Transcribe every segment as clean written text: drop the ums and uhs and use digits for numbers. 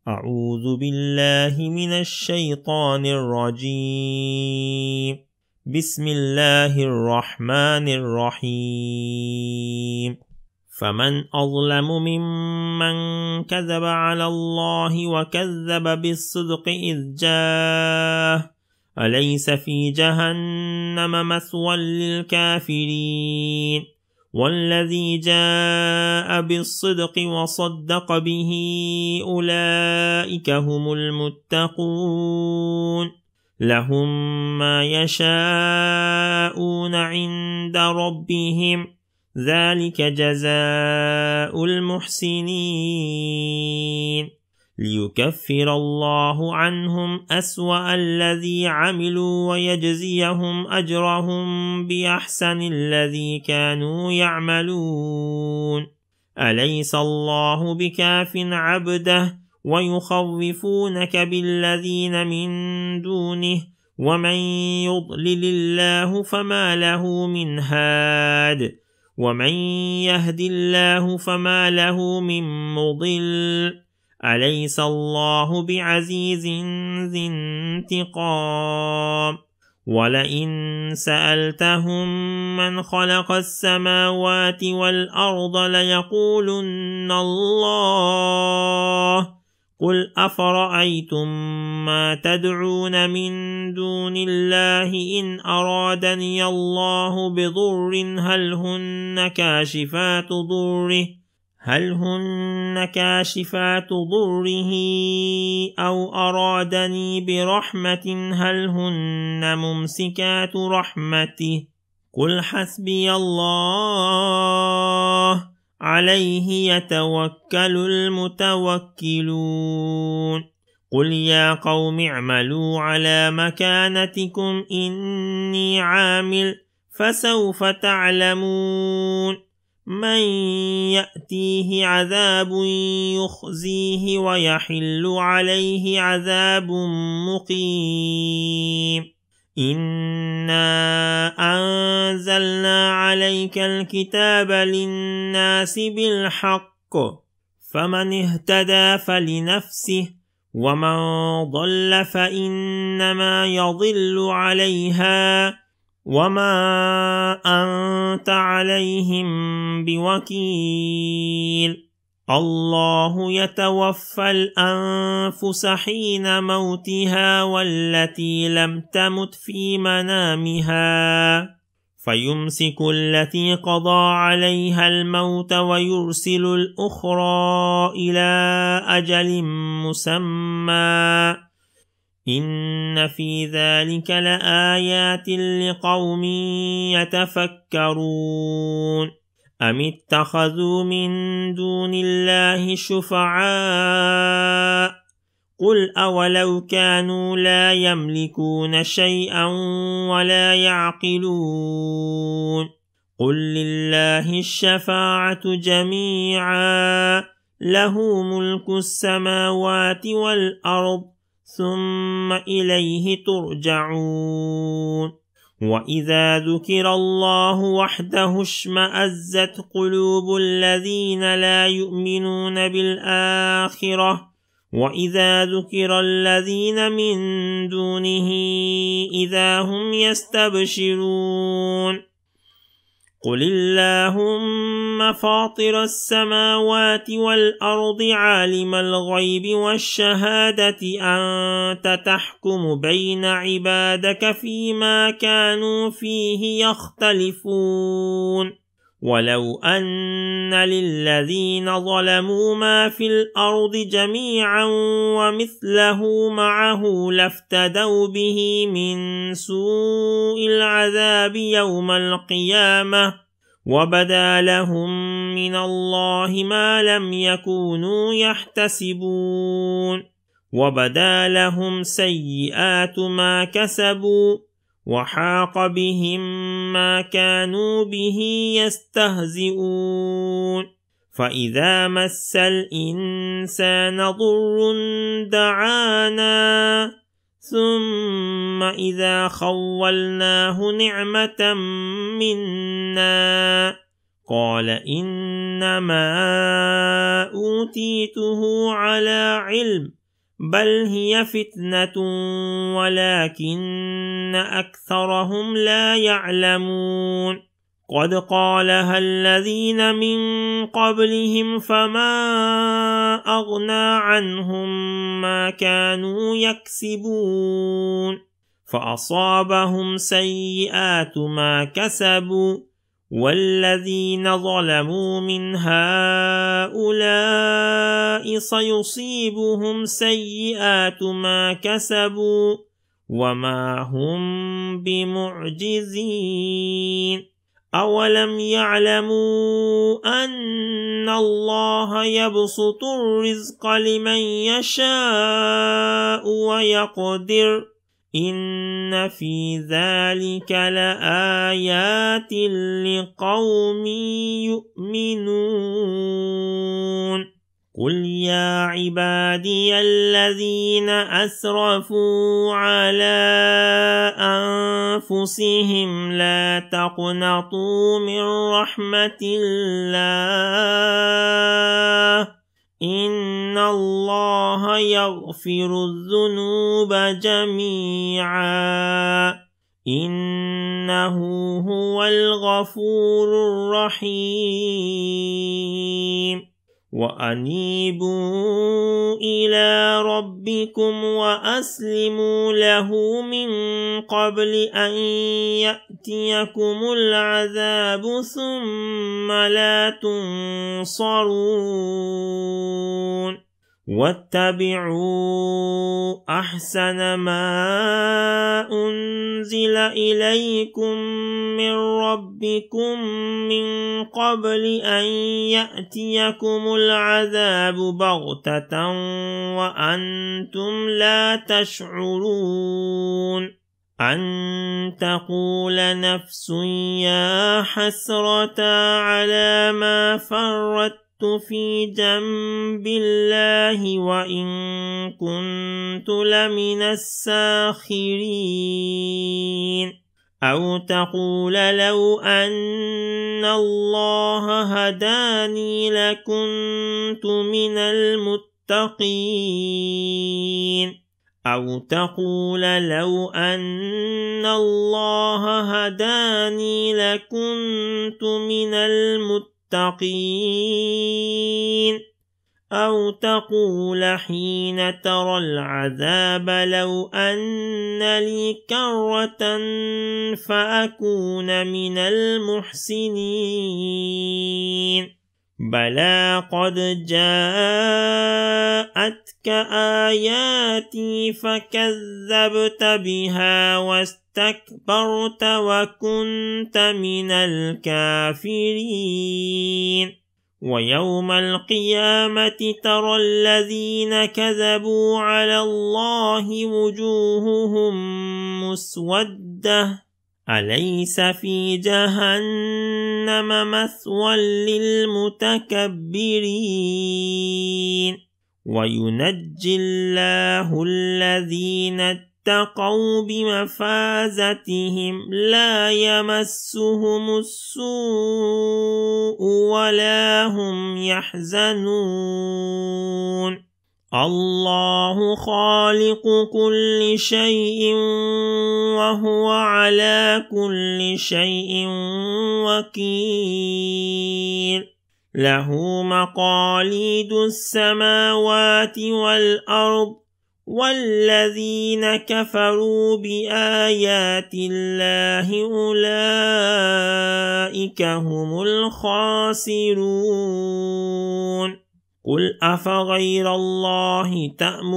أعوذ بالله من الشيطان الرجيم. بسم الله الرحمن الرحيم. فمن أظلم ممن كذب على الله وكذب بالصدق إذ جاءه أليس في جهنم مثوى للكافرين والذي جاء بالصدق وصدق به أولئك هم المتقون لهم ما يشاءون عند ربهم ذلك جزاء المحسنين ليكفر الله عنهم أسوأ الذي عملوا ويجزيهم أجرهم بأحسن الذي كانوا يعملون أليس الله بكاف عبده ويخوفونك بالذين من دونه ومن يضلل الله فما له من هاد ومن يهد الله فما له من مضل أليس الله بعزيز ذي انتقام ولئن سألتهم من خلق السماوات والأرض ليقولن الله قل أفرأيتم ما تدعون من دون الله إن أرادني الله بضر هل هن كاشفات ضره أو أرادني برحمة هل هن ممسكات رحمته قل حسبي الله عليه يتوكل المتوكلون قل يا قوم اعملوا على مكانتكم إني عامل فسوف تعلمون من يأتيه عذاب يخزيه ويحل عليه عذاب مقيم إنا أنزلنا عليك الكتاب للناس بالحق فمن اهتدى فلنفسه ومن ضل فإنما يضل عليها وما أنت عليهم بوكيل الله يتوفى الأنفس حين موتها والتي لم تمت في منامها فيمسك التي قضى عليها الموت ويرسل الأخرى إلى أجل مسمى إن في ذلك لآيات لقوم يتفكرون أم اتخذوا من دون الله شفعاء قل أولو كانوا لا يملكون شيئا ولا يعقلون قل لله الشفاعة جميعا له ملك السماوات والأرض ثم إليه ترجعون وإذا ذكر الله وحده اشمأزت قلوب الذين لا يؤمنون بالآخرة وإذا ذكر الذين من دونه إذا هم يستبشرون قل اللهم فاطر السماوات والأرض عالم الغيب والشهادة أنت تحكم بين عبادك فيما كانوا فيه يختلفون ولو أن للذين ظلموا ما في الأرض جميعا ومثله معه لافتدوا به من سوء العذاب يوم القيامة وبدا لهم من الله ما لم يكونوا يحتسبون وبدا لهم سيئات ما كسبوا وحاق بهم ما كانوا به يستهزئون فإذا مس الإنسان ضر دعانا ثم إذا خولناه نعمة منا قال إنما أوتيته على علم بل هي فتنة ولكن أكثرهم لا يعلمون قد قالها الذين من قبلهم فما أغنى عنهم ما كانوا يكسبون فأصابهم سيئات ما كسبوا والذين ظلموا من هؤلاء سيصيبهم سيئات ما كسبوا وما هم بمعجزين أولم يعلموا أن الله يبسط الرزق لمن يشاء ويقدر إن في ذلك لآيات لقوم يؤمنون قل يا عبادي الذين أسرفوا على أنفسهم لا تقنطوا من رحمة الله إن الله يغفر الذنوب جميعا إنه هو الغفور الرحيم وأنيبوا إلى ربكم وأسلموا له من قبل أن يأتيكم العذاب ثم لا تنصرون واتبعوا أحسن ما أنزل إليكم من ربكم من قبل أن يأتيكم العذاب بغتة وأنتم لا تشعرون أن تقول نفس يا حسرة على ما فرطت في جنب الله وإن كنت لمن الساخرين أو تقول لو أن الله هداني لكنت من المتقين أو تقول لو أن الله هداني لكنت من المتقين أو تقول حين ترى العذاب لو أن لي كرة فأكون من المحسنين بلى قد جاءتك آياتي فكذبت بها واستكبرت وكنت من الكافرين ويوم القيامة ترى الذين كذبوا على الله وجوههم مسودة أليس في جهنم مثوى للمتكبرين وينجي الله الذين اتقوا بمفازتهم لا يمسهم السوء ولا هم يحزنون الله خالق كل شيء وهو على كل شيء وكيل له مقاليد السماوات والأرض والذين كفروا بآيات الله أولئك هم الخاسرون قل أفغير الله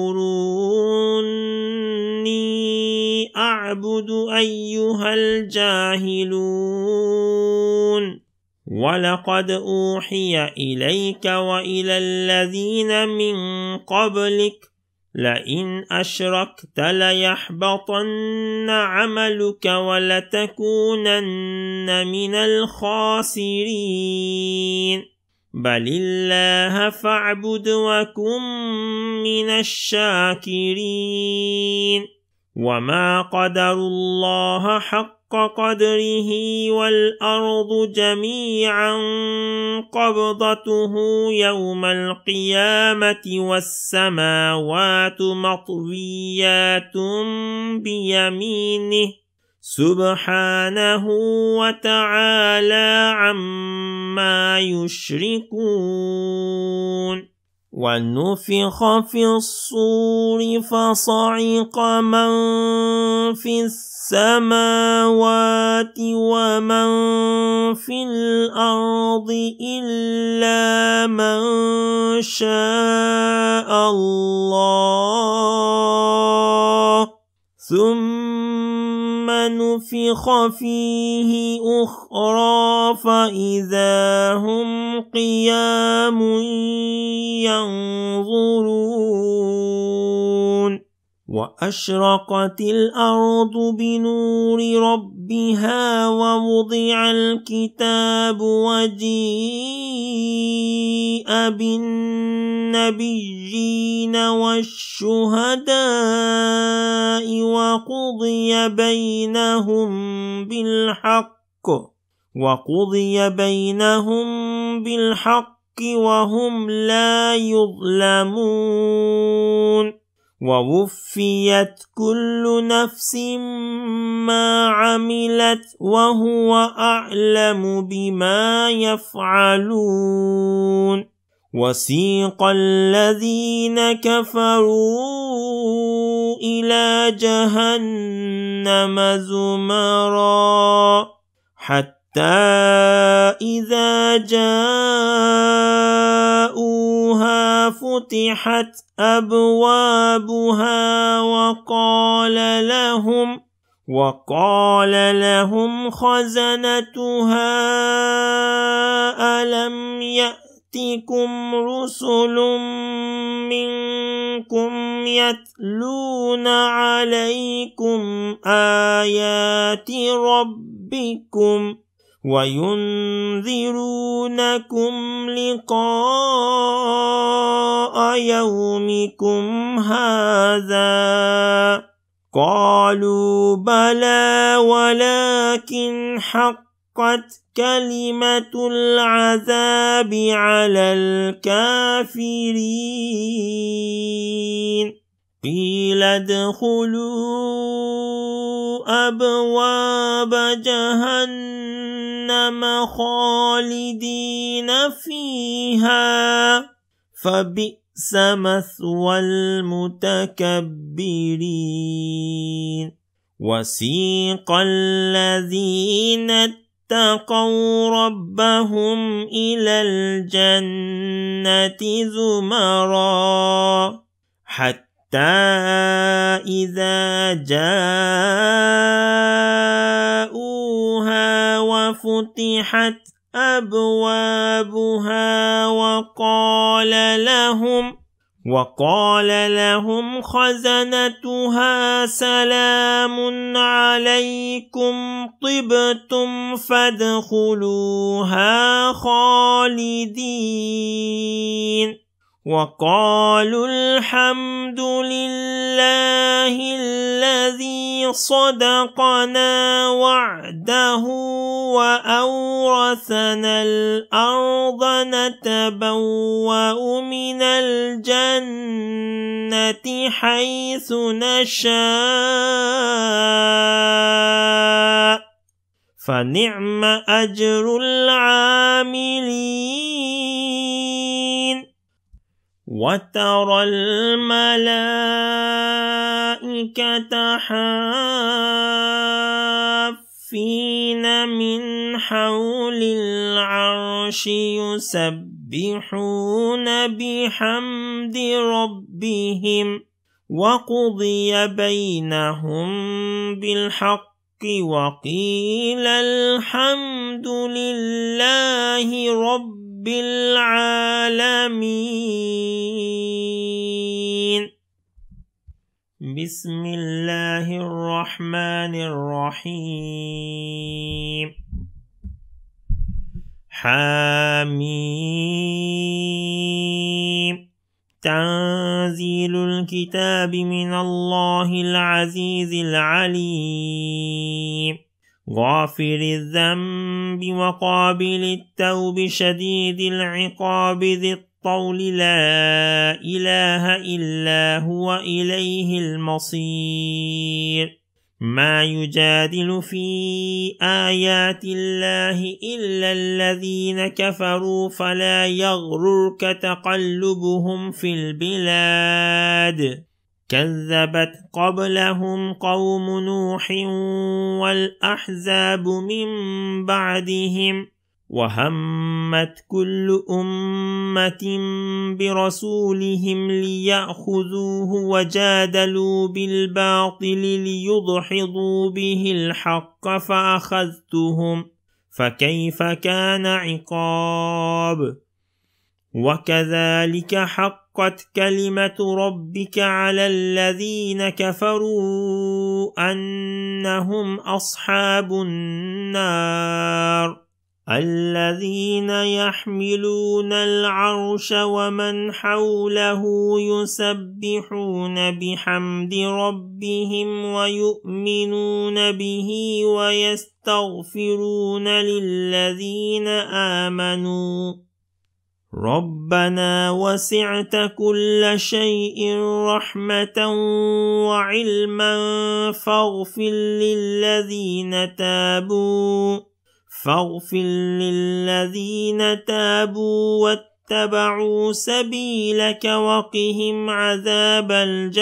تأمروني أعبد أيها الجاهلون ولقد أوحي إليك وإلى الذين من قبلك لئن أشركت ليحبطن عملك ولتكونن من الخاسرين بل الله فاعبد وكن من الشاكرين وما قدروا الله حق قدره والأرض جميعا قبضته يوم القيامة والسماوات مطويات بيمينه سبحانه وتعالى عما يشركون. ونفخ في الصور فصعق من في السماوات ومن في الأرض إلا من شاء الله ثم نفخ فيه أخرى فإذا هم قيام ينظرون. وأشرقت الأرض بنور ربها ووضع الكتاب وجيء بالنبيين والشهداء وقضي بينهم بالحق وهم لا يظلمون. ووفيت كل نفس ما عملت وهو أعلم بما يفعلون. وسيق الذين كفروا إلى جهنم زمرا حتى إذا جاءوها فتحت أبوابها وقال لهم خزنتها ألم يأتكم رسل منكم يتلون عليكم آيات ربكم وينذرونكم لقاء يومكم هذا قالوا بلى ولكن حقت كلمة العذاب على الكافرين. قيل ادخلوا أبواب جهنم خالدين فيها فبئس مثوى المتكبرين. وسيق الذين اتقوا ربهم إلى الجنة زمرا حتى إذا جاءوها وفتحت أبوابها وقال لهم خزنتها سلام عليكم طبتم فادخلوها خالدين. وقالوا الحمد لله الذي صدقنا وعده وأورثنا الأرض نتبوأ من الجنة حيث نشاء فنعم أجر العاملين. وترى الملائكة حافين من حول العرش يسبحون بحمد ربهم وقضي بينهم بالحق وقيل الحمد لله رب العالمين. بسم الله الرحمن الرحيم. حميم. تنزيل الكتاب من الله العزيز العليم. غافر الذنب وقابل التوب شديد العقاب ذي الطول لا إله إلا هو إليه المصير ما يجادل في آيات الله إلا الذين كفروا فلا يغررك تقلبهم في البلاد كذبت قبلهم قوم نوح والأحزاب من بعدهم وهمت كل أمة برسولهم ليأخذوه وجادلوا بالباطل ليدحضوا به الحق فأخذتهم فكيف كان عقاب وكذلك حقت كلمة ربك على الذين كفروا أنهم أصحاب النار الذين يحملون العرش ومن حوله يسبحون بحمد ربهم ويؤمنون به ويستغفرون للذين آمنوا ربنا وسعت كل شيء رحمة وعلما فاغفر للذين تابوا واتبعوا سبيلك وقهم عذاب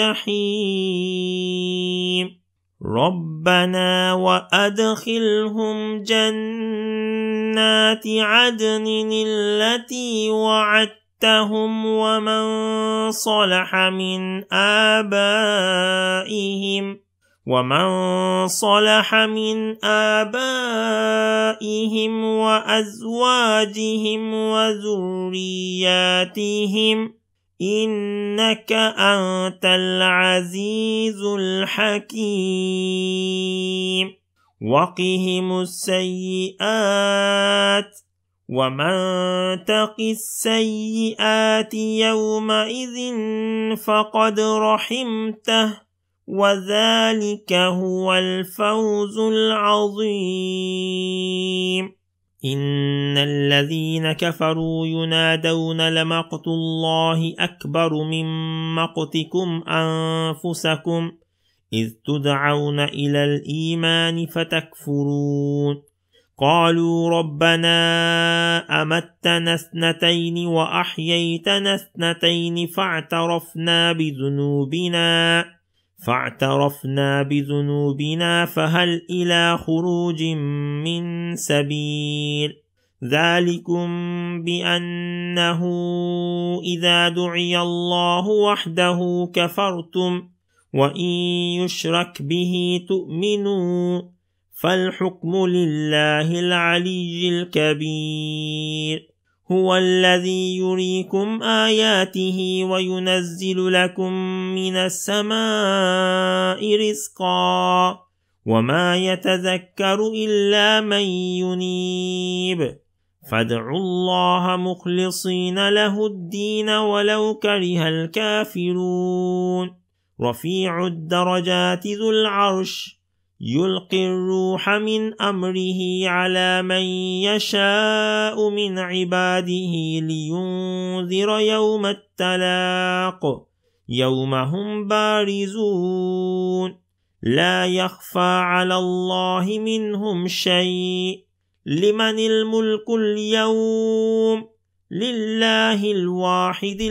الجحيم ربنا وأدخلهم جنات عدن التي وعدتهم ومن صلح من آبائهم وأزواجهم وذرياتهم إنك أنت العزيز الحكيم وقهم السيئات ومن تق السيئات يومئذ فقد رحمته وذلك هو الفوز العظيم إن الذين كفروا ينادون لمقت الله أكبر من مقتكم أنفسكم إذ تدعون إلى الإيمان فتكفرون قالوا ربنا أمتنا 2 وأحييتنا 2 فاعترفنا بذنوبنا فهل إلى خروج من سبيل ذلكم بأنه إذا دعي الله وحده كفرتم وإن يشرك به تؤمنوا فالحكم لله العلي الكبير هو الذي يريكم آياته وينزل لكم من السماء رزقا وما يتذكر إلا من ينيب فادعوا الله مخلصين له الدين ولو كره الكافرون رفيع الدرجات ذو العرش يلقي الروح من أمره على من يشاء من عباده لينذر يوم التلاق يوم هم بارزون لا يخفى على الله منهم شيء لمن الملك اليوم لله الواحد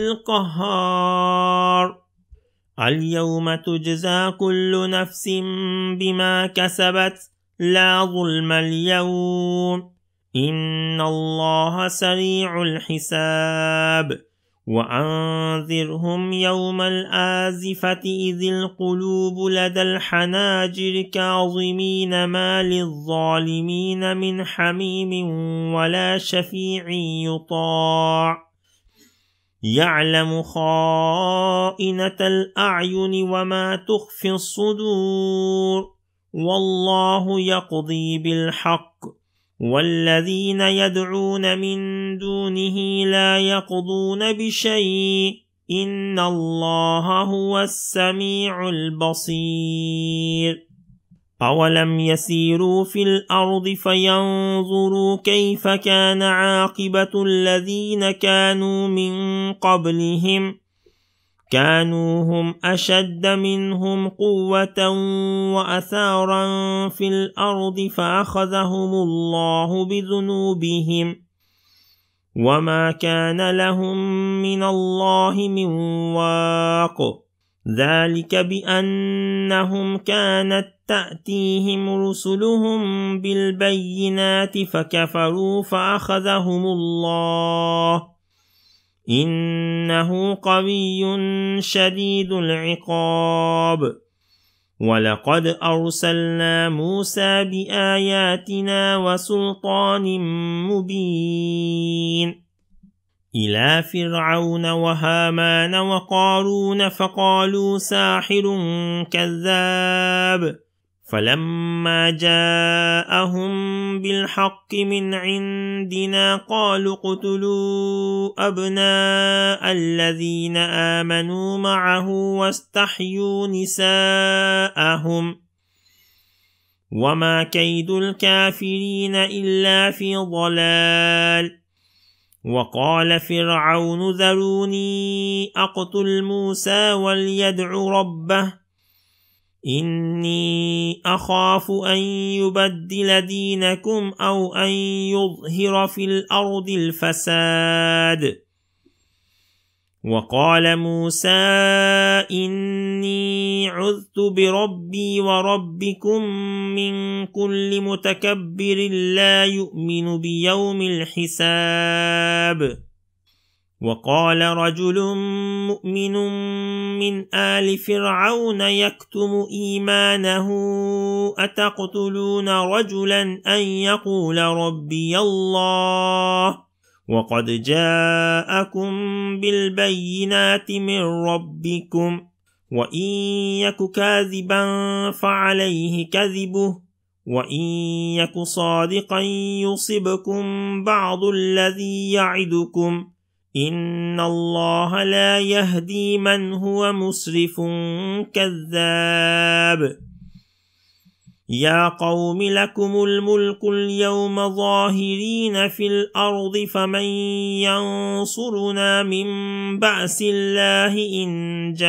القهار اليوم تجزى كل نفس بما كسبت لا ظلم اليوم إن الله سريع الحساب وأنذرهم يوم الآزفة إذ القلوب لدى الحناجر كاظمين ما للظالمين من حميم ولا شفيع يطاع يعلم خائنة الأعين وما تخفي الصدور والله يقضي بالحق والذين يدعون من دونه لا يقضون بشيء إن الله هو السميع البصير أولم يسيروا في الأرض فينظروا كيف كان عاقبة الذين كانوا من قبلهم كانوا هم أشد منهم قوة وأثارا في الأرض فأخذهم الله بذنوبهم وما كان لهم من الله من واق ذلك بأنهم كانت تأتيهم رسلهم بالبينات فكفروا فأخذهم الله إنه قوي شديد العقاب ولقد أرسلنا موسى بآياتنا وسلطان مبين إلى فرعون وهامان وقارون فقالوا ساحر كذاب فلما جاءهم بالحق من عندنا قالوا اقتلوا أبناء الذين آمنوا معه واستحيوا نساءهم وما كيد الكافرين إلا في ضلال وقال فرعون ذروني أقتل موسى وليدع ربه إني أخاف أن يبدل دينكم أو أن يظهر في الأرض الفساد وقال موسى إني عذت بربي وربكم من كل متكبر لا يؤمن بيوم الحساب وقال رجل مؤمن من آل فرعون يكتم إيمانه أتقتلون رجلا أن يقول ربي الله وقد جاءكم بالبينات من ربكم وإن يك كاذبا فعليه كذبه وإن يك صادقا يصبكم بعض الذي يعدكم إن الله لا يهدي من هو مسرف كذاب يا قوم لكم الملك اليوم ظاهرين في الأرض فمن ينصرنا من بأس الله إن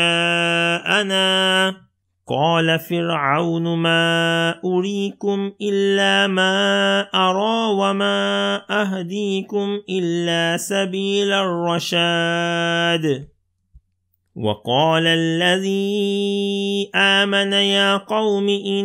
جاءنا قال فرعون ما أريكم إلا ما أرى وما أهديكم إلا سبيل الرشاد وقال الذي آمن يا قوم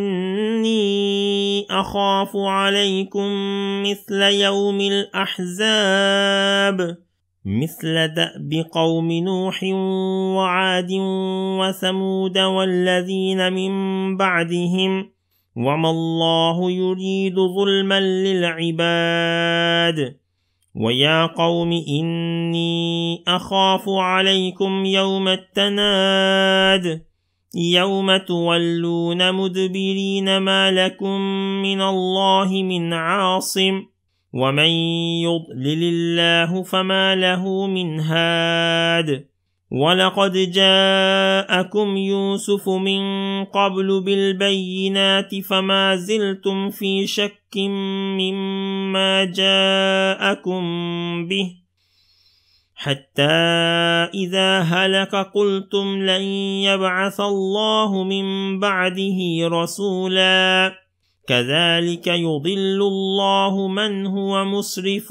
إني أخاف عليكم مثل يوم الأحزاب مثل دأب قوم نوح وعاد وثمود والذين من بعدهم وما الله يريد ظلما للعباد ويا قوم إني أخاف عليكم يوم التناد يوم تولون مدبرين ما لكم من الله من عاصم ومن يضلل الله فما له من هاد ولقد جاءكم يوسف من قبل بالبينات فما زلتم في شك مما جاءكم به حتى إذا هلك قلتم لن يبعث الله من بعده رسولا كذلك يضل الله من هو مسرف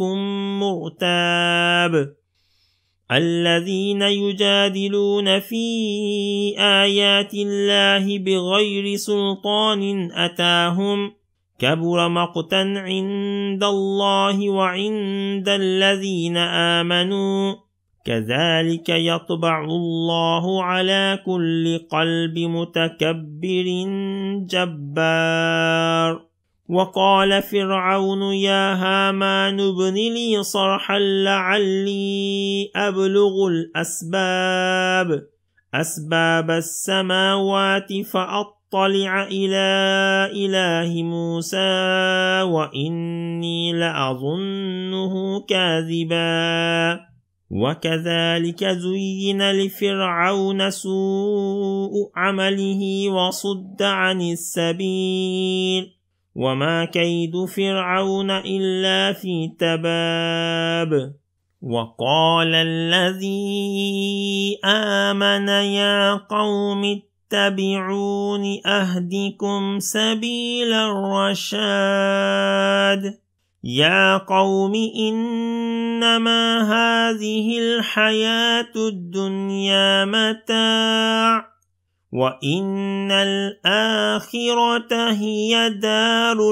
مرتاب الذين يجادلون في آيات الله بغير سلطان أتاهم كبر مقتا عند الله وعند الذين آمنوا كذلك يطبع الله على كل قلب متكبر جبار وقال فرعون يا هامان ابن لي صرحا لعلي أبلغ أسباب السماوات فأطلع إلى إله موسى وإني لأظنه كاذبا وكذلك زين لفرعون سوء عمله وصد عن السبيل وما كيد فرعون إلا في تباب. وقال الذي آمن يا قوم اتبعون أهدكم سبيل الرشاد. يا قوم إنما هذه الحياة الدنيا متاع وإن الآخرة هي دار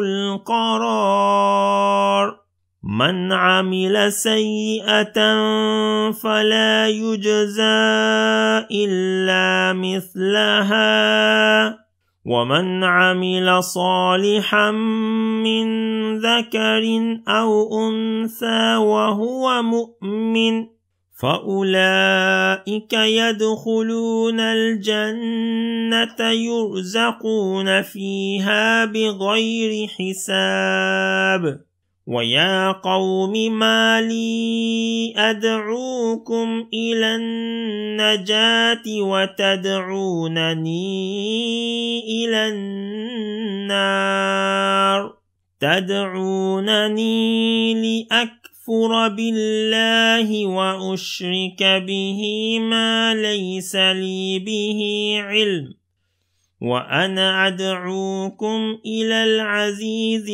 القرار. من عمل سيئة فلا يجزى إلا مثلها ومن عمل صالحا من ذكر أو أنثى وهو مؤمن فأولئك يدخلون الجنة يرزقون فيها بغير حساب. ويا قوم ما لي أدعوكم إلى النجاة وتدعونني إلى النار. تدعونني لأكفر بالله وأشرك به ما ليس لي به علم وأنا أدعوكم إلى العزيز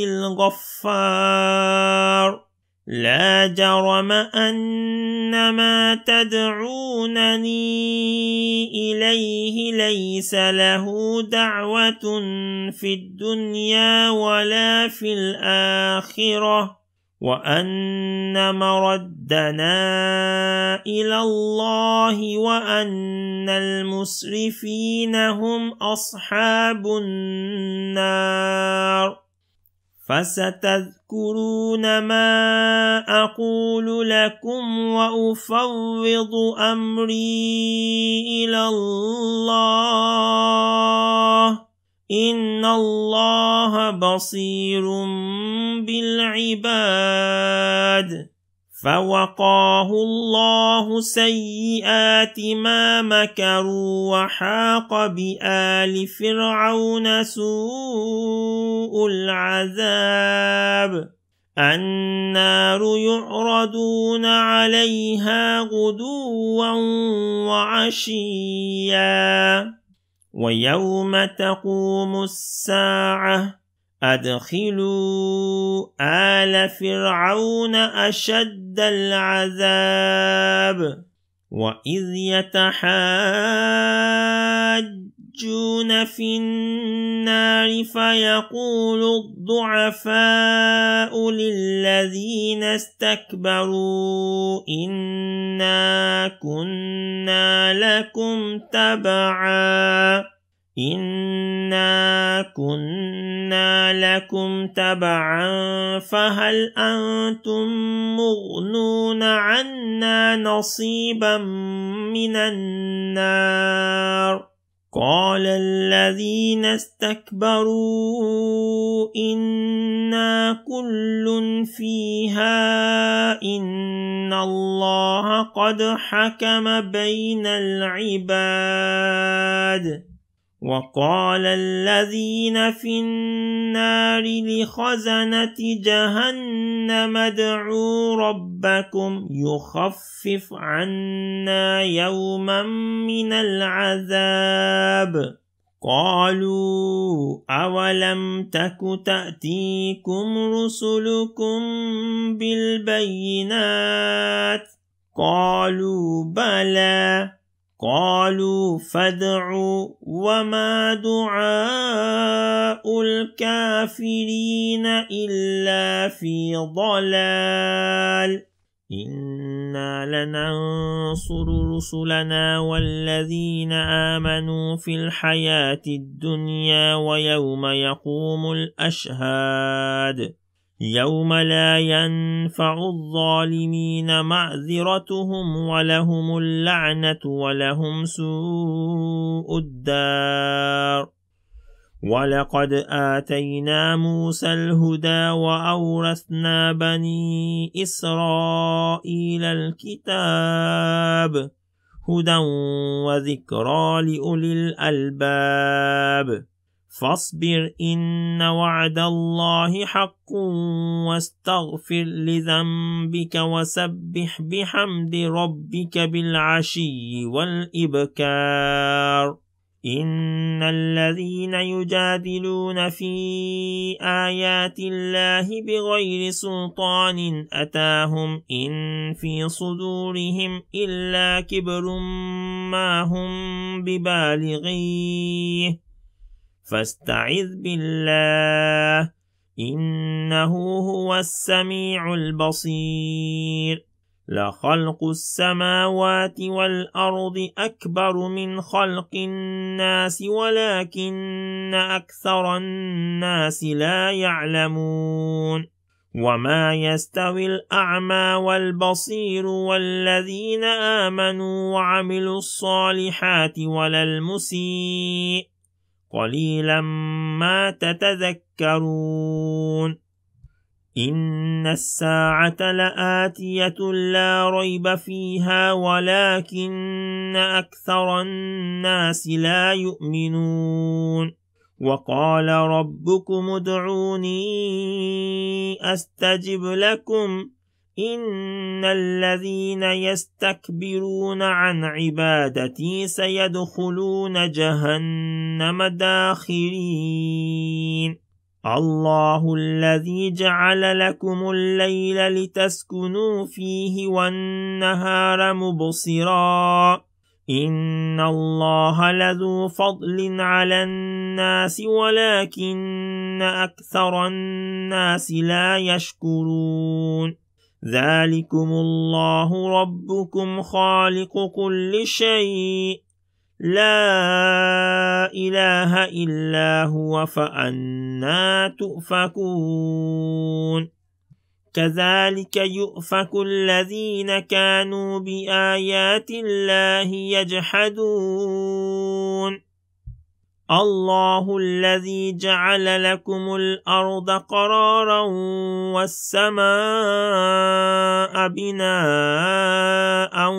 الغفار. لا جرم أن ما تدعونني إليه ليس له دعوة في الدنيا ولا في الآخرة وأن مردنا إلى الله وأن المسرفين هم أصحاب النار. فستذكرون ما أقول لكم وأفوض أمري إلى الله إن الله بصير بالعباد. فوقاه الله سيئات ما مكروا وحاق بآل فرعون سوء العذاب. النار يعرضون عليها غدوا وعشيا ويوم تقوم الساعة أدخلوا آل فرعون أشد العذاب. وإذ يتحاجون في النار فيقول الضعفاء للذين استكبروا إنا كنا لكم تبعا فهل أنتم مغنون عنا نصيبا من النار. قال الذين استكبروا إنا كل فيها إن الله قد حكم بين العباد. وقال الذين في النار لخزنة جهنم ادعوا ربكم يخفف عنا يوما من العذاب. قالوا أولم تك تأتيكم رسلكم بالبينات قالوا بلى. قالوا فادعوا وما دعاء الكافرين إلا في ضلال. إنا لننصر رسلنا والذين آمنوا في الحياة الدنيا ويوم يقوم الأشهاد يوم لا ينفع الظالمين معذرتهم ولهم اللعنة ولهم سوء الدار. ولقد آتينا موسى الهدى وأورثنا بني إسرائيل الكتاب هدى وذكرى لأولي الألباب فاصبر إن وعد الله حق واستغفر لذنبك وسبح بحمد ربك بالعشي والإبكار إن الذين يجادلون في آيات الله بغير سلطان أتاهم إن في صدورهم إلا كبر ما هم ببالغيه فاستعذ بالله إنه هو السميع البصير لخلق السماوات والأرض أكبر من خلق الناس ولكن أكثر الناس لا يعلمون وما يستوي الأعمى والبصير والذين آمنوا وعملوا الصالحات ولا المسيء قليلا ما تتذكرون إن الساعة لآتية لا ريب فيها ولكن أكثر الناس لا يؤمنون وقال ربكم ادعوني أستجب لكم إن الذين يستكبرون عن عبادتي سيدخلون جهنم داخرين الله الذي جعل لكم الليل لتسكنوا فيه والنهار مبصرا إن الله لذو فضل على الناس ولكن أكثر الناس لا يشكرون ذلكم الله ربكم خالق كل شيء لا إله إلا هو فأنى تؤفكون كذلك يؤفك الذين كانوا بآيات الله يجحدون الله الذي جعل لكم الأرض قرارا والسماء بناء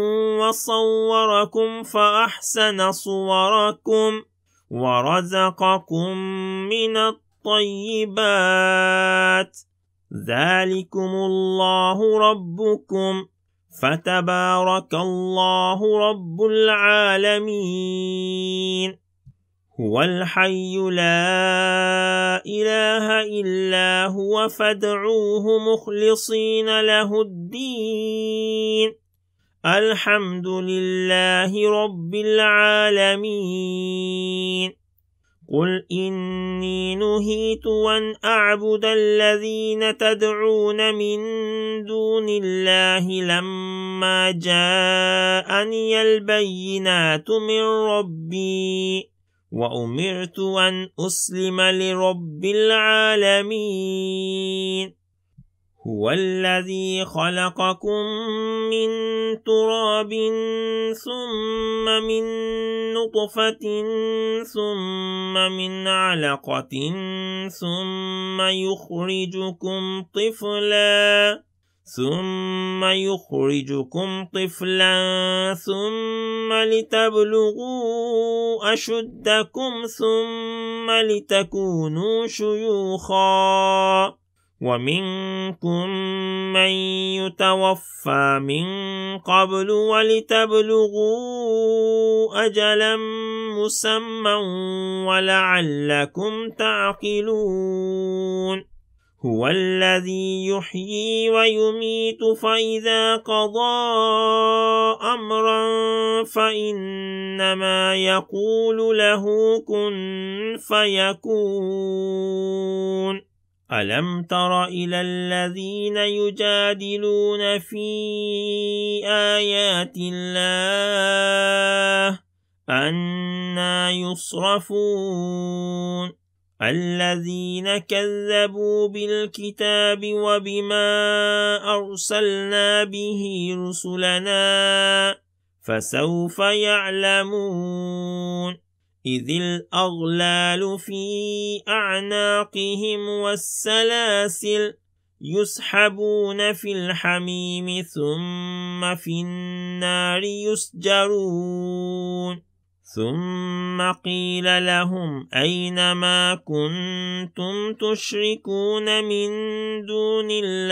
وصوركم فأحسن صوركم ورزقكم من الطيبات ذلكم الله ربكم فتبارك الله رب العالمين هو الحي لا إله إلا هو فادعوه مخلصين له الدين الحمد لله رب العالمين قل إني نهيت أن أعبد الذين تدعون من دون الله لما جاءني البينات من ربي وأمرت أن أسلم لرب العالمين هو الذي خلقكم من تراب ثم من نطفة ثم من علقة ثم يخرجكم طفلا ثم لتبلغوا أشدكم ثم لتكونوا شيوخا ومنكم من يتوفى من قبل ولتبلغوا أجلا مسمى ولعلكم تعقلون هو الذي يحيي ويميت فإذا قضى أمرا فإنما يقول له كن فيكون ألم تر إلى الذين يجادلون في آيات الله أنى يصرفون الذين كذبوا بالكتاب وبما أرسلنا به رسلنا فسوف يعلمون إذ الأغلال في أعناقهم والسلاسل يسحبون في الحميم ثم في النار يسجرون ثم قيل لهم أين ما كنتم تشركون من دون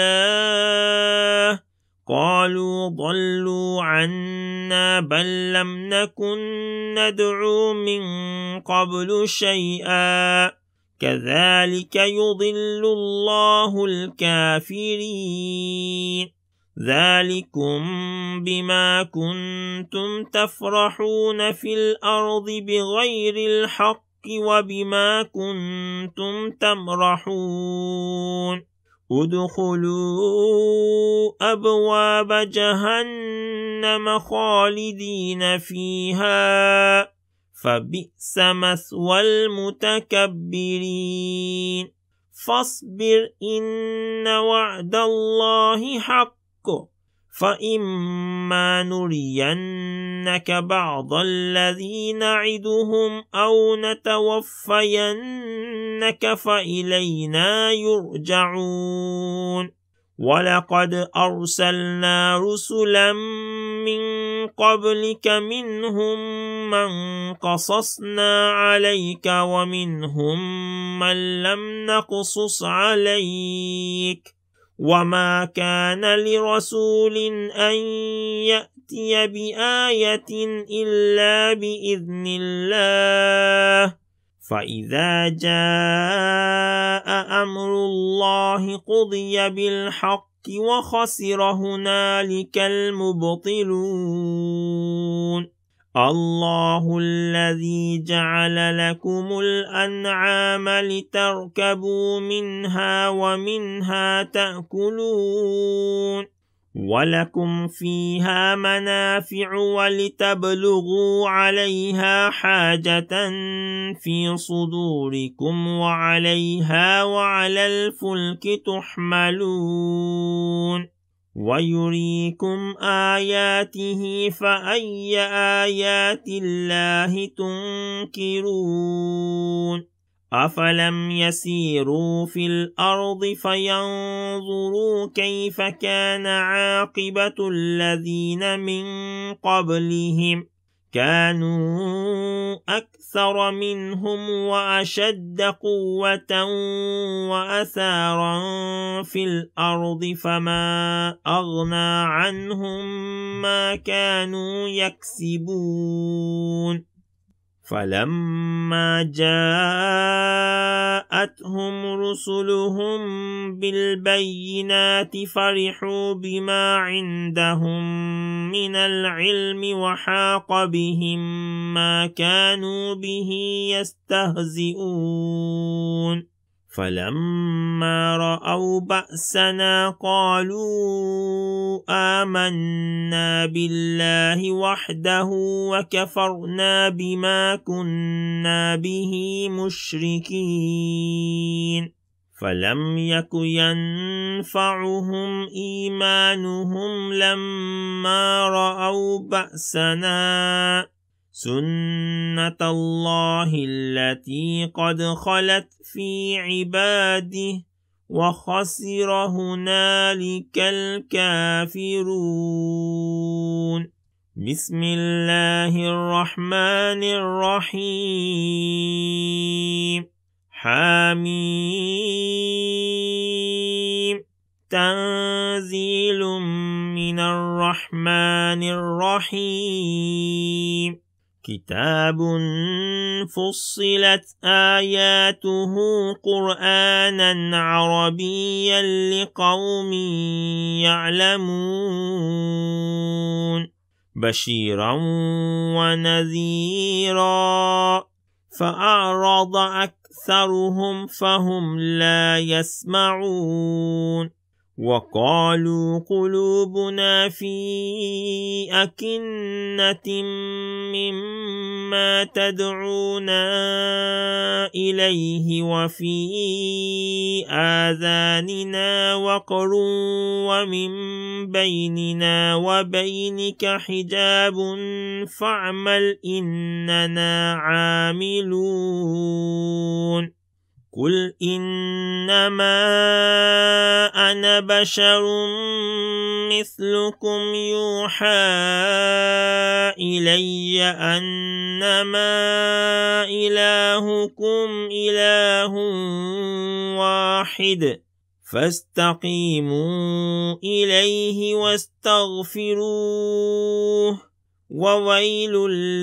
الله قالوا ضلوا عنا بل لم نكن ندعو من قبل شيئا كذلك يضل الله الكافرين ذلكم بما كنتم تفرحون في الأرض بغير الحق وبما كنتم تمرحون ادخلوا أبواب جهنم خالدين فيها فبئس مثوى المتكبرين فاصبر إن وعد الله حق فإما نرينك بعض الذي نعدهم أو نتوفينك فإلينا يرجعون ولقد أرسلنا رسلا من قبلك منهم من قصصنا عليك ومنهم من لم نقصص عليك وما كان لرسول أن يأتي بآية إلا بإذن الله فإذا جاء أمر الله قضي بالحق وخسر هنالك المبطلون الله الذي جعل لكم الأنعام لتركبوا منها ومنها تأكلون ولكم فيها منافع ولتبلغوا عليها حاجة في صدوركم وعليها وعلى الفلك تحملون ويريكم آياته فأي آيات الله تنكرون أفلم يسيروا في الأرض فينظروا كيف كان عاقبة الذين من قبلهم كانوا أكثر منهم وأشد قوة وأثارا في الأرض فما أغنى عنهم ما كانوا يكسبون فلما جاءتهم رسلهم بالبينات فرحوا بما عندهم من العلم وحاق بهم ما كانوا به يستهزئون فلما رأوا بأسنا قالوا آمنا بالله وحده وكفرنا بما كنا به مشركين فلم يك ينفعهم إيمانهم لما رأوا بأسنا سنة الله التي قد خلت في عباده وخسر هنالك الكافرون بسم الله الرحمن الرحيم حميم تنزيل من الرحمن الرحيم كتاب فصلت آياته قرآنا عربيا لقوم يعلمون بشيرا ونذيرا فأعرض أكثرهم فهم لا يسمعون وقالوا قلوبنا في أكنة مما ما تدعونا إليه وفي آذاننا وقر ومن بيننا وبينك حجاب فاعمل إننا عاملون قل إنما أنا بشر مثلكم يوحى إلي أنما إلهكم إله واحد فاستقيموا إليه واستغفروه وويل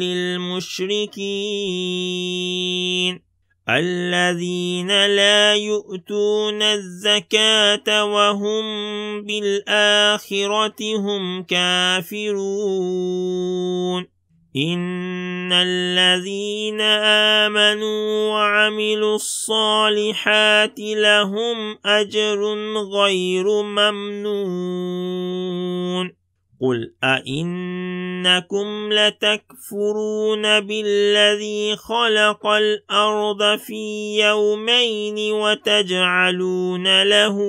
للمشركين الذين لا يؤتون الزكاة وهم بالآخرة هم كافرون إن الذين آمنوا وعملوا الصالحات لهم أجر غير ممنون قل أئنكم لتكفرون بالذي خلق الأرض في يومين وتجعلون له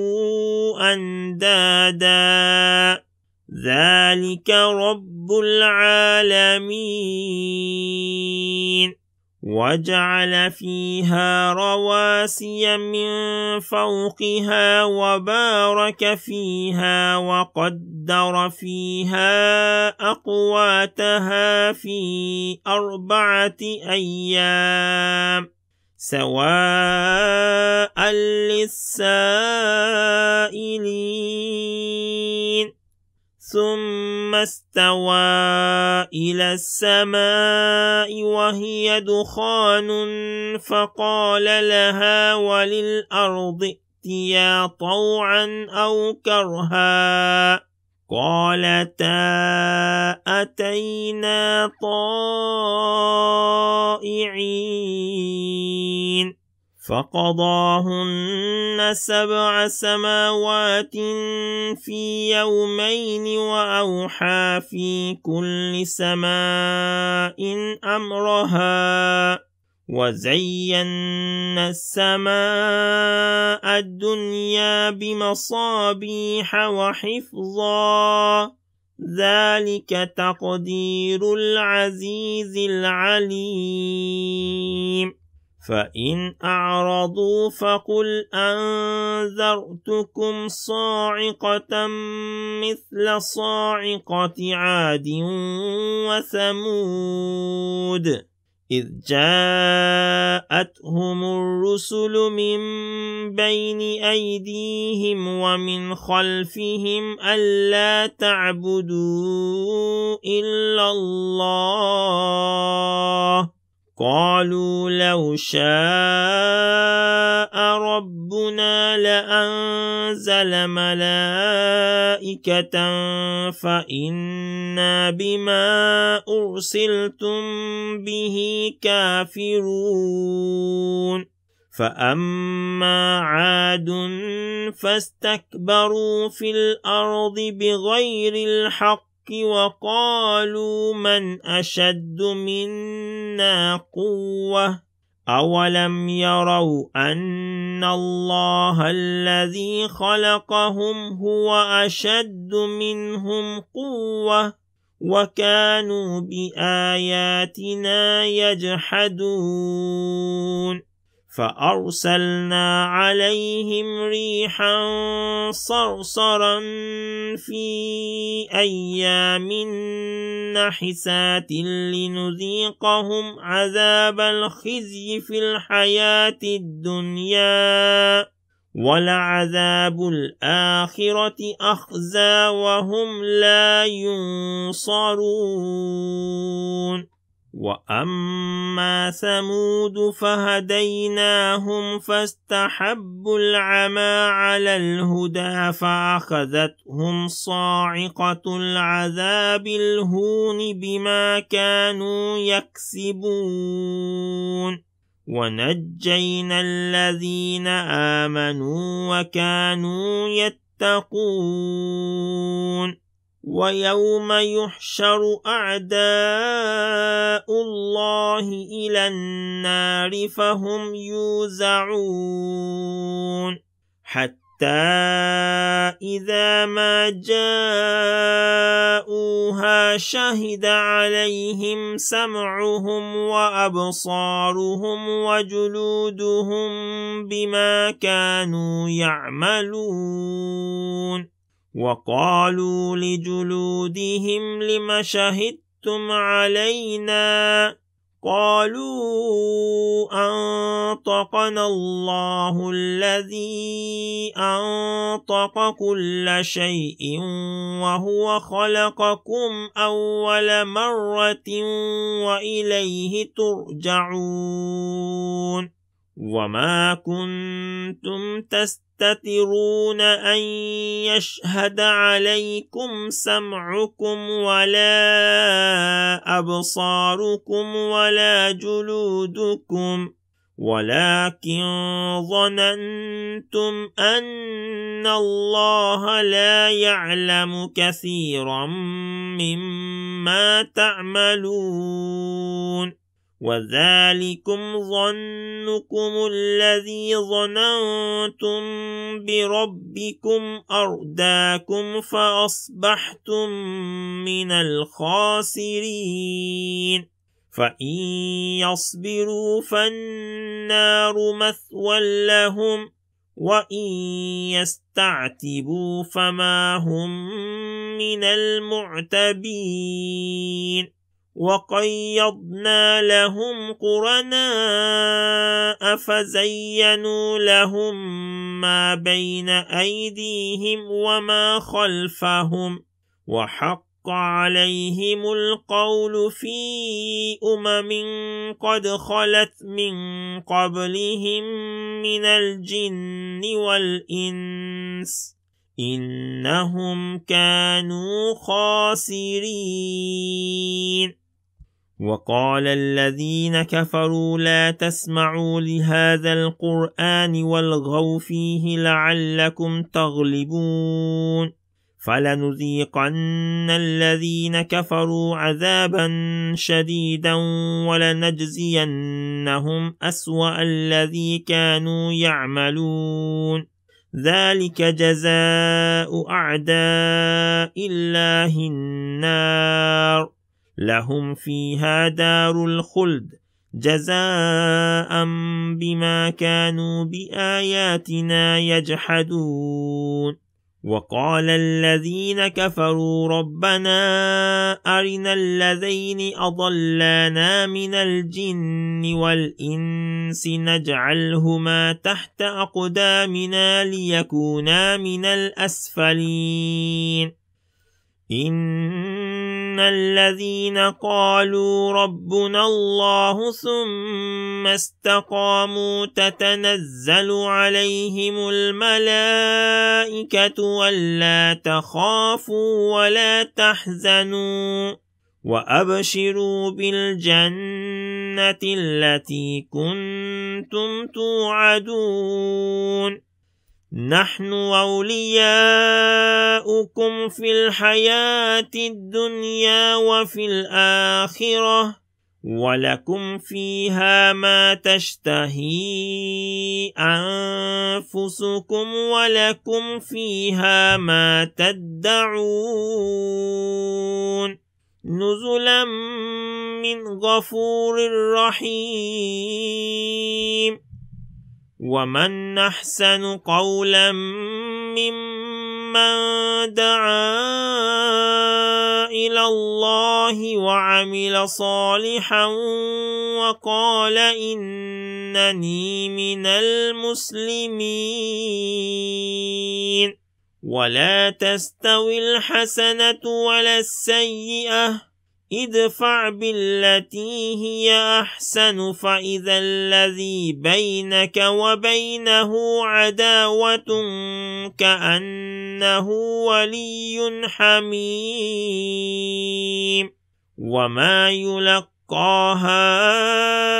أندادا ذلك رب العالمين وجعل فيها رواسي من فوقها وبارك فيها وقدر فيها أقواتها في 4 أيام سواء للسائلين ثم استوى إلى السماء وهي دخان فقال لها وللأرض ائتيا طوعا أو كرها قالتا أتينا طائعين فقضاهن 7 سماوات في يومين وأوحى في كل سماء أمرها وزينا السماء الدنيا بمصابيح وحفظا ذلك تقدير العزيز العليم فإن أعرضوا فقل أنذرتكم صاعقة مثل صاعقة عاد وثمود إذ جاءتهم الرسل من بين أيديهم ومن خلفهم ألا تعبدوا إلا الله قالوا لو شاء ربنا لأنزل ملائكة فإنا بما أرسلتم به كافرون فأما عاد فاستكبروا في الأرض بغير الحق وقالوا من أشد منا قوة أولم يروا أن الله الذي خلقهم هو أشد منهم قوة وكانوا بآياتنا يجحدون فأرسلنا عليهم ريحا صرصرا في أيام نحسات لنذيقهم عذاب الخزي في الحياة الدنيا ولعذاب الآخرة أخزى وهم لا ينصرون وأما ثمود فهديناهم فاستحبوا العمى على الهدى فأخذتهم صاعقة العذاب الهون بما كانوا يكسبون ونجينا الذين آمنوا وكانوا يتقون ويوم يحشر أعداء الله إلى النار فهم يوزعون حتى إذا ما جاءوها شهد عليهم سمعهم وأبصارهم وجلودهم بما كانوا يعملون وقالوا لجلودهم لم شهدتم علينا قالوا أنطقنا الله الذي أنطق كل شيء وهو خلقكم أول مرة وإليه ترجعون وما كنتم تستترون أن يشهد عليكم سمعكم ولا أبصاركم ولا جلودكم ولكن ظننتم أن الله لا يعلم كثيرا مما تعملون وذلكم ظنكم الذي ظننتم بربكم أرداكم فأصبحتم من الخاسرين فإن يصبروا فالنار مثوى لهم وإن يستعتبوا فما هم من المعتبين وقيضنا لهم قرناء فزينوا لهم ما بين أيديهم وما خلفهم وحق عليهم القول في قد خلت من قبلهم من الجن والإنس إنهم كانوا خاسرين وقال الذين كفروا لا تسمعوا لهذا القرآن والغوا فيه لعلكم تغلبون فلنذيقن الذين كفروا عذابا شديدا ولنجزينهم أسوأ الذي كانوا يعملون ذلك جزاء أعداء الله النار لهم فيها دار الخلد جزاء بما كانوا بآياتنا يجحدون وقال الذين كفروا ربنا أرنا الذين أضلانا من الجن والإنس نجعلهما تحت أقدامنا ليكونا من الأسفلين إن الذين قالوا ربنا الله ثم استقاموا تتنزل عليهم الملائكة ولا تخافوا ولا تحزنوا وأبشروا بالجنة التي كنتم توعدون نحن أولياؤكم في الحياة الدنيا وفي الآخرة ولكم فيها ما تشتهي أنفسكم ولكم فيها ما تدعون نزلا من غفور رحيم ومن أحسن قولا ممن دعا إلى الله وعمل صالحا وقال إنني من المسلمين ولا تستوي الحسنة ولا السيئة ادفع بالتي هي أحسن فإذا الذي بينك وبينه عداوة كأنه ولي حميم وما يلقاها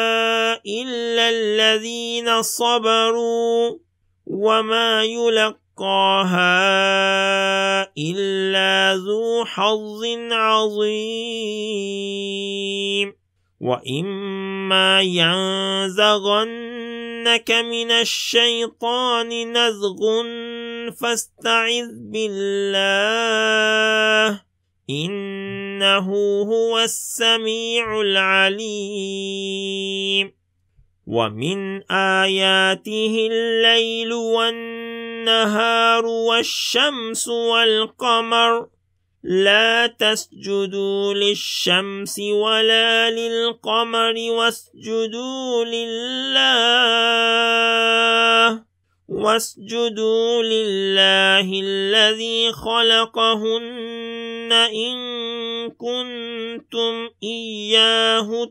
إلا الذين صبروا وما يلقاها يلقاها إلا ذو حظ عظيم وإما ينزغنك من الشيطان نزغ فاستعذ بالله إنه هو السميع العليم ومن آياته الليل والنهار والشمس والقمر لا تسجدوا للشمس ولا للقمر واسجدوا لله الذي خلقهن إن كنتم إياه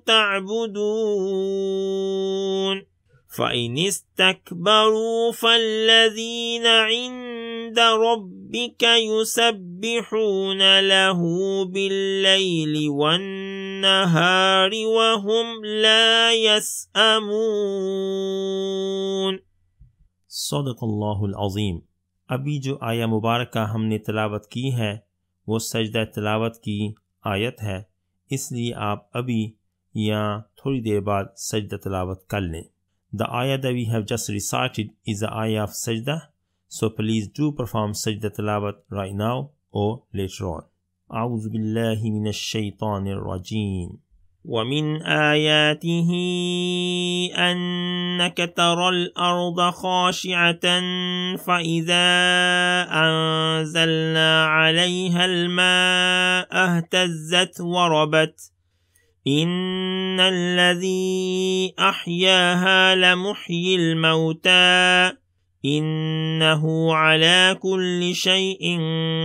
تعبدون فإن استكبروا فالذين عند ربك يسبحون له بالليل والنهار وهم لا يسأمون। सदक़ल्लाहुल अज़ीम। अभी जो आया मुबारका हमने तिलावत की है वो सजदा तिलावत की आयत है, इसलिए आप अभी या थोड़ी देर बाद सजदा तिलावत कर लें। The ayah that we have just recited is the ayah of sajda, so please do perform sajda tilawat right now or later on. أعوذ بالله من الشيطان الرجيم. ومن آياته أنك ترى الأرض خاشعة فإذا أنزلنا عليها الماء اهتزت وربت إن الذي أحياها لمحيي الموتى إنه على كل شيء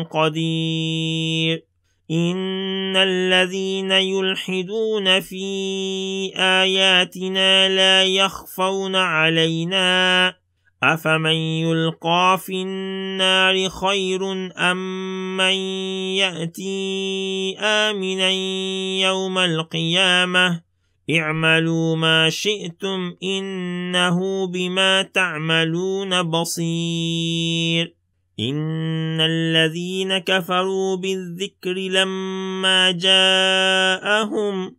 قدير إن الذين يلحدون في آياتنا لا يخفون علينا أفمن يلقى في النار خير أم من يأتي آمنا يوم القيامة اعملوا ما شئتم إنه بما تعملون بصير إن الذين كفروا بالذكر لما جاءهم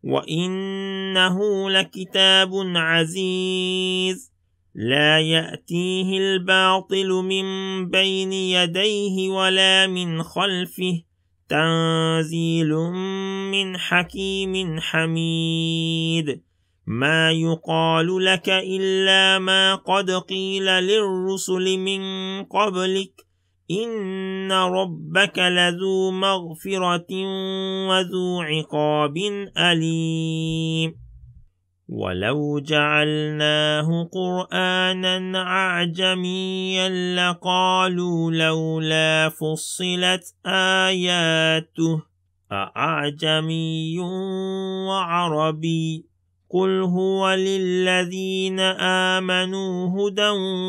وإنه لكتاب عزيز لا يأتيه الباطل من بين يديه ولا من خلفه تنزيل من حكيم حميد ما يقال لك إلا ما قد قيل للرسل من قبلك إن ربك لذو مغفرة وذو عقاب أليم ولو جعلناه قرآنا أعجميا لقالوا لولا فصلت آياته أأعجمي وعربي قل هو للذين آمنوا هدى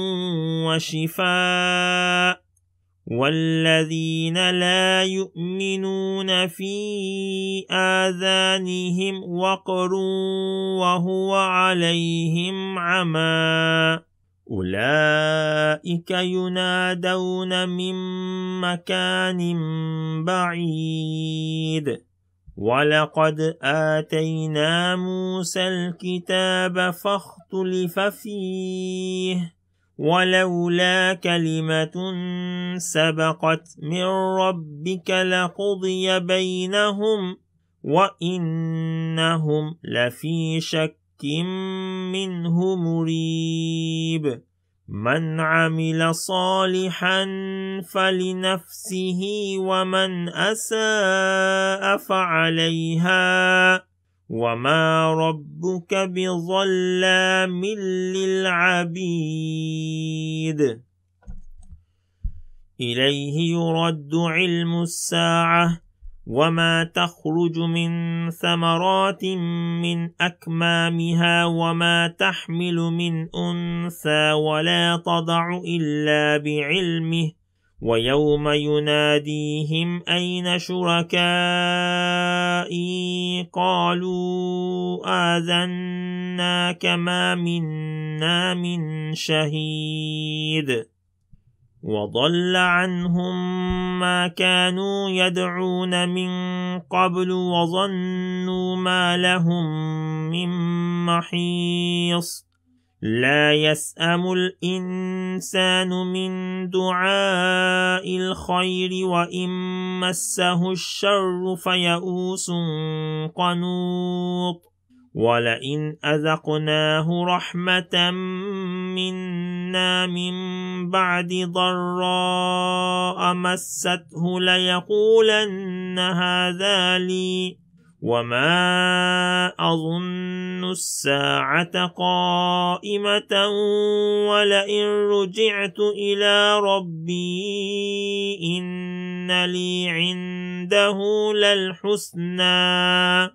وشفاء والذين لا يؤمنون في آذانهم وقر وهو عليهم عمى أولئك ينادون من مكان بعيد ولقد آتينا موسى الكتاب فاختلف فيه ولولا كلمة سبقت من ربك لقضي بينهم وإنهم لفي شك منه مريب من عمل صالحا فلنفسه ومن أساء فعليها وما ربك بظلام للعبيد إليه يرد علم الساعة وما تخرج من ثمرات من أكمامها وما تحمل من أنثى ولا تضع إلا بعلمه ويوم يناديهم أين شركائي قالوا آذناك ما منا من شهيد وضل عنهم ما كانوا يدعون من قبل وظنوا ما لهم من محيص لا يسأم الإنسان من دعاء الخير وإن مسه الشر فيئوس قنوط ولئن أذقناه رحمة منا من بعد ضراء مسته ليقولن هذا لي وما أظن الساعة قائمة ولئن رجعت إلى ربي إن لي عنده للحسنى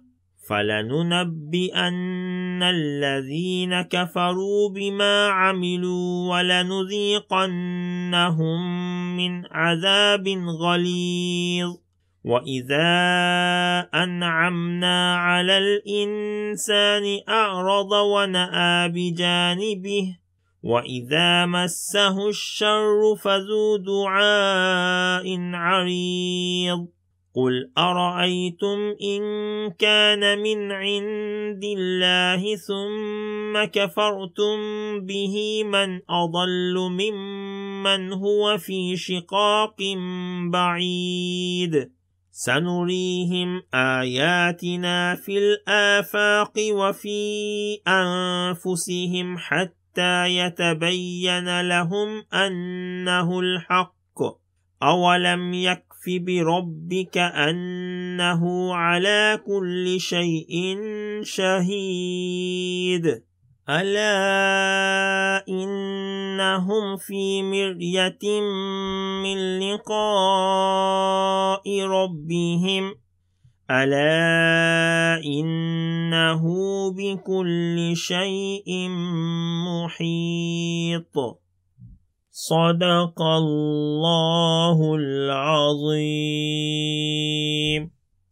فلننبئن الذين كفروا بما عملوا ولنذيقنهم من عذاب غليظ وإذا أنعمنا على الإنسان أعرض ونأى بجانبه وإذا مسه الشر فذو دعاء عريض قل أرأيتم إن كان من عند الله ثم كفرتم به من أضل ممن هو في شقاق بعيد سنريهم آياتنا في الآفاق وفي أنفسهم حتى يتبين لهم أنه الحق أولم يكف بربك أنه على كل شيء شهيد ألا إنهم في مرية من لقاء ربهم ألا إنه بكل شيء محيط صدق الله العظيم.